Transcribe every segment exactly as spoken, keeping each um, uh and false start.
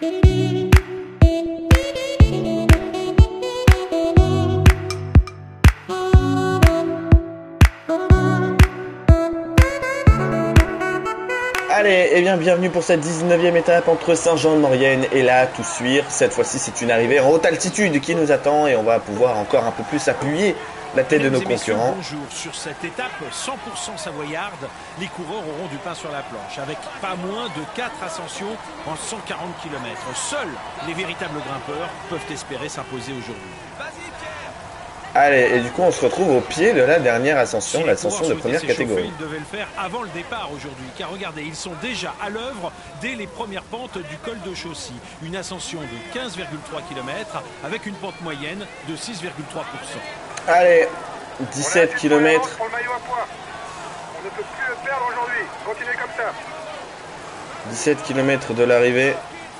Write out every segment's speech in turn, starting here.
Allez, et bien bienvenue pour cette dix-neuvième étape entre Saint-Jean-de-Maurienne et la Toussuire. Cette fois-ci, c'est une arrivée en haute altitude qui nous attend et on va pouvoir encore un peu plus appuyer la tête de nos concurrents. Bonjour, sur cette étape cent pour cent savoyarde, les coureurs auront du pain sur la planche avec pas moins de quatre ascensions en cent quarante kilomètres. Seuls les véritables grimpeurs peuvent espérer s'imposer aujourd'hui. Allez, et du coup, on se retrouve au pied de la dernière ascension, Si l'ascension de première catégorie. Ils devaient le faire avant le départ aujourd'hui, car regardez, ils sont déjà à l'œuvre dès les premières pentes du col de Chaussy. Une ascension de quinze virgule trois kilomètres avec une pente moyenne de six virgule trois pour cent. Allez, dix-sept kilomètres. On ne peut plus le perdre aujourd'hui. Continuez comme ça. dix-sept kilomètres de l'arrivée.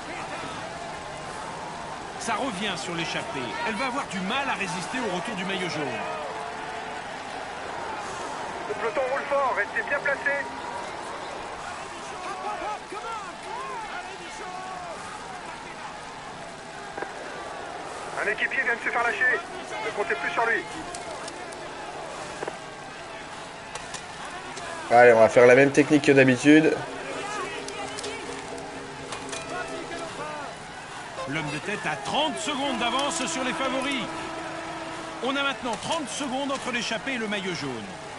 Ça revient sur l'échappée. Elle va avoir du mal à résister au retour du maillot jaune. Le peloton roule fort. Restez bien placés. Un équipier vient de se faire lâcher. Ne comptez plus sur lui. Allez, on va faire la même technique que d'habitude. L'homme de tête a trente secondes d'avance sur les favoris. On a maintenant trente secondes entre l'échappée et le maillot jaune.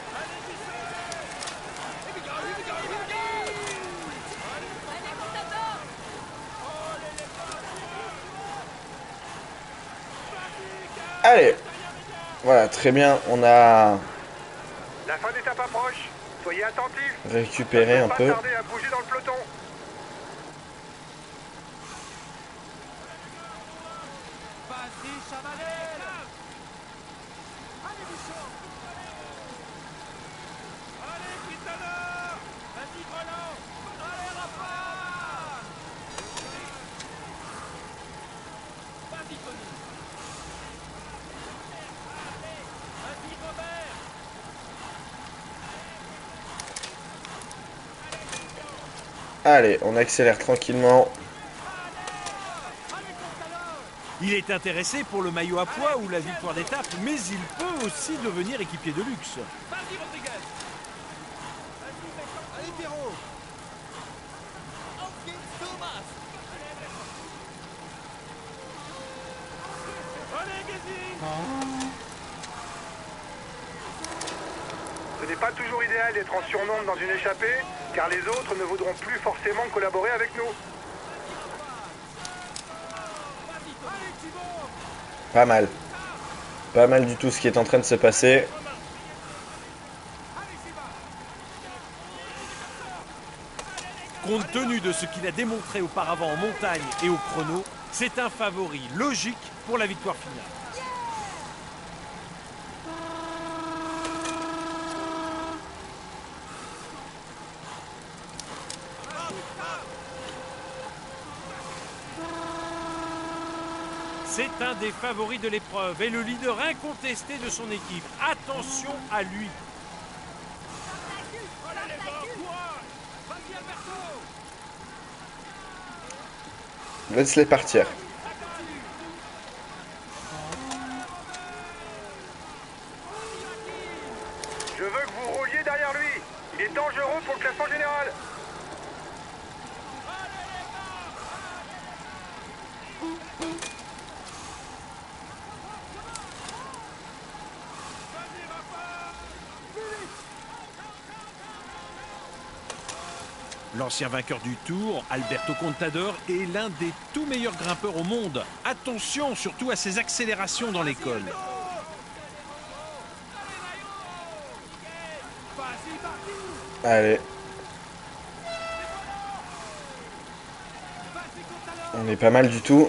Allez, voilà, très bien, on a La fin d'étape approche. Soyez attentifs. récupéré un Pas peu. tarder à bouger dans le peloton. Allez, on accélère tranquillement. Il est intéressé pour le maillot à pois ou la victoire d'étape, mais il peut aussi devenir équipier de luxe. Ce n'est pas toujours idéal d'être en surnombre dans une échappée, car les autres ne voudront plus forcément collaborer avec nous. Pas mal. Pas mal du tout ce qui est en train de se passer. Compte tenu de ce qu'il a démontré auparavant en montagne et au chrono, c'est un favori logique pour la victoire finale. C'est un des favoris de l'épreuve et le leader incontesté de son équipe. Attention à lui. Laisse-les partir. Je veux que vous rouliez derrière lui. Il est dangereux pour le classement général. L'ancien vainqueur du Tour, Alberto Contador, est l'un des tout meilleurs grimpeurs au monde. Attention surtout à ses accélérations dans les cols. Allez. On est pas mal du tout.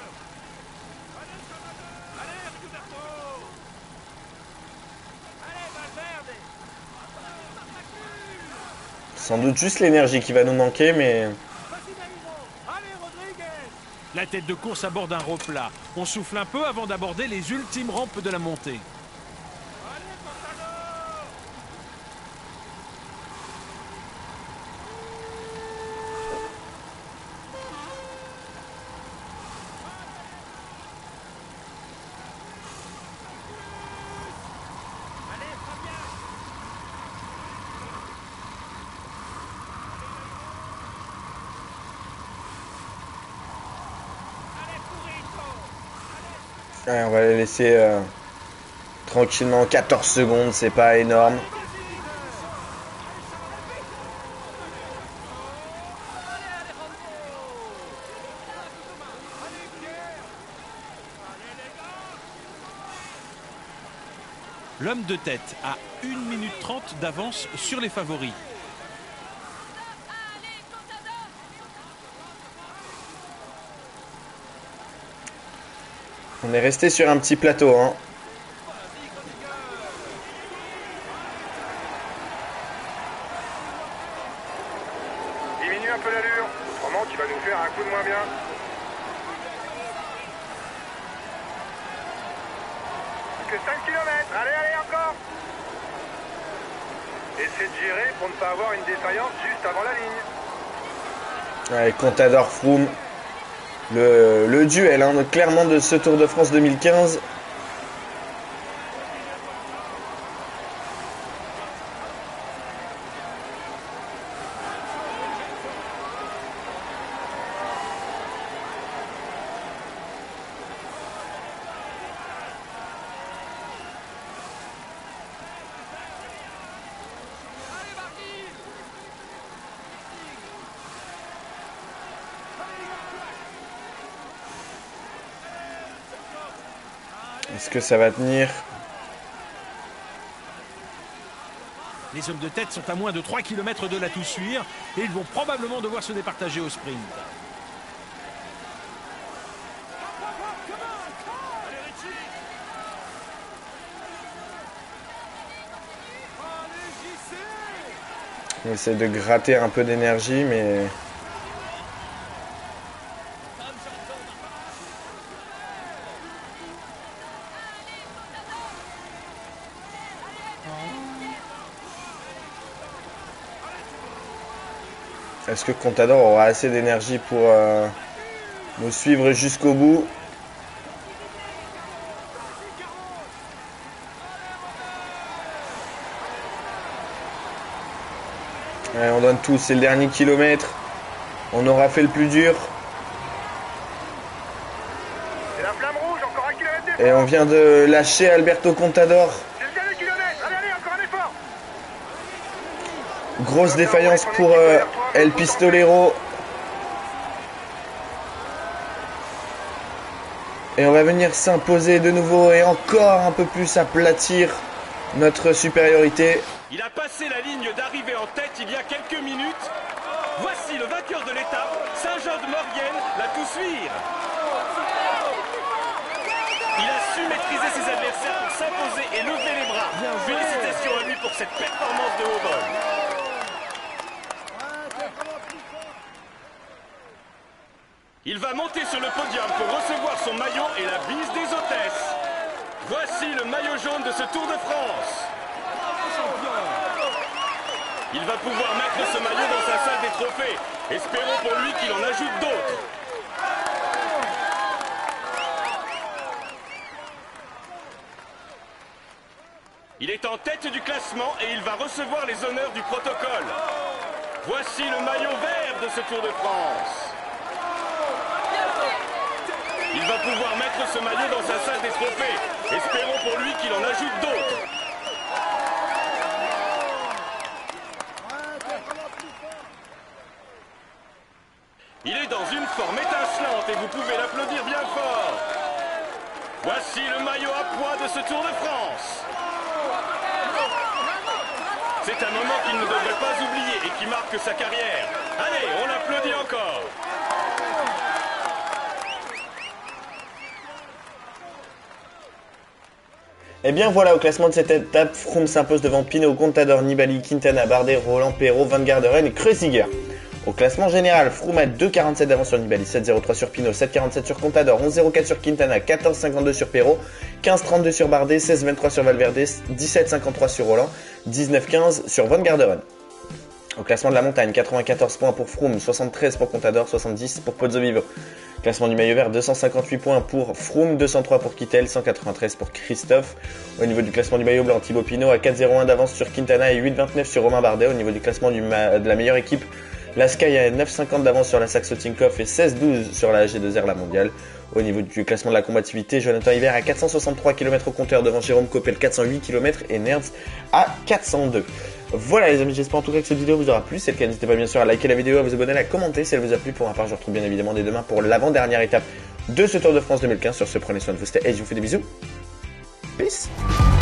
Sans doute juste l'énergie qui va nous manquer, mais... La tête de course aborde un replat. On souffle un peu avant d'aborder les ultimes rampes de la montée. Allez, on va les laisser euh, tranquillement. quatorze secondes, c'est pas énorme. L'homme de tête a une minute trente d'avance sur les favoris. On est resté sur un petit plateau, hein. Diminue un peu l'allure, autrement tu vas nous faire un coup de moins bien. Que cinq kilomètres, allez, allez, encore. Essaie de gérer pour ne pas avoir une défaillance juste avant la ligne. Ouais, Contador, Froome. Le, le duel, hein, clairement, de ce Tour de France deux mille quinze. Est-ce que ça va tenir? Les hommes de tête sont à moins de trois kilomètres de la Toussuire et ils vont probablement devoir se départager au sprint. On essaie de gratter un peu d'énergie, mais... Est-ce que Contador aura assez d'énergie pour euh, nous suivre jusqu'au bout? Allez, on donne tout, c'est le dernier kilomètre. On aura fait le plus dur. C'est la flamme rouge, encore un kilomètre d'effort. Et on vient de lâcher Alberto Contador. C'est le dernier kilomètre, allez, allez, encore un effort. Grosse défaillance pour euh, El Pistolero. Et on va venir s'imposer de nouveau et encore un peu plus aplatir notre supériorité. Il a passé la ligne d'arrivée en tête il y a quelques minutes. Voici le vainqueur de l'étape, Saint-Jean-de-Maurienne, la Toussuire. Il a su maîtriser ses adversaires pour s'imposer et lever les bras. Félicitations à lui pour cette performance de haut vol. Il va monter sur le podium pour recevoir son maillot et la bise des hôtesses. Voici le maillot jaune de ce Tour de France. Il va pouvoir mettre ce maillot dans sa salle des trophées. Espérons pour lui qu'il en ajoute d'autres. Il est en tête du classement et il va recevoir les honneurs du protocole. Voici le maillot vert de ce Tour de France. Il va pouvoir mettre ce maillot dans sa salle des trophées. Espérons pour lui qu'il en ajoute d'autres. Il est dans une forme étincelante et vous pouvez l'applaudir bien fort. Voici le maillot à pois de ce Tour de France. C'est un moment qu'il ne devrait pas oublier et qui marque sa carrière. Allez, on l'applaudit encore. Et bien voilà, au classement de cette étape, Froome s'impose devant Pinot, Contador, Nibali, Quintana, Bardet, Roland, Perrault, Van Garderen et Kreuziger. Au classement général, Froome a deux quarante-sept d'avance sur Nibali, sept zéro trois sur Pinot, sept quarante-sept sur Contador, onze zéro quatre sur Quintana, quatorze cinquante-deux sur Perrault, quinze trente-deux sur Bardet, seize vingt-trois sur Valverde, dix-sept cinquante-trois sur Roland, dix-neuf quinze sur Van Garderen. Au classement de la montagne, quatre-vingt-quatorze points pour Froome, soixante-treize pour Contador, soixante-dix pour Pozzovivo. Classement du maillot vert, deux cent cinquante-huit points pour Froome, deux cent trois pour Kittel, cent quatre-vingt-treize pour Christophe. Au niveau du classement du maillot blanc, Thibaut Pinot a quatre zéro un d'avance sur Quintana et huit vingt-neuf sur Romain Bardet. Au niveau du classement du ma de la meilleure équipe, La Sky a neuf cinquante d'avance sur la Saxo Tinkoff et seize douze sur la G deux R la mondiale. Au niveau du classement de la combativité, Jonathan Hiver à quatre cent soixante-trois kilomètres au compteur devant Jérôme Coppel quatre cent huit kilomètres et Nerds à quatre cent deux. Voilà les amis, j'espère en tout cas que cette vidéo vous aura plu. Si c'est le cas, n'hésitez pas bien sûr à liker la vidéo, à vous abonner, à la commenter si elle vous a plu. Pour ma part, je vous retrouve bien évidemment dès demain pour l'avant-dernière étape de ce Tour de France deux mille quinze. Sur ce, prenez soin de vous, c'était Edge, je vous fais des bisous. Peace.